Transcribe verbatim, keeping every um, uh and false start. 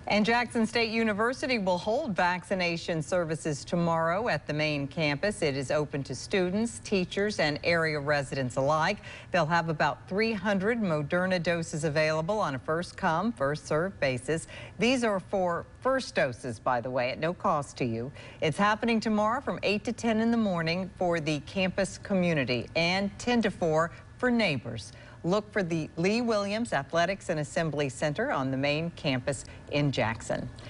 And Jackson State University will hold vaccination services tomorrow at the main campus. It is open to students, teachers, and area residents alike. They'll have about three hundred Moderna doses available on a first-come, first-served basis. These are for first doses, by the way, at no cost to you. It's happening tomorrow from eight to ten in the morning for the campus community and ten to four for neighbors. Look for the Lee Williams Athletics and Assembly Center on the main campus in Jackson.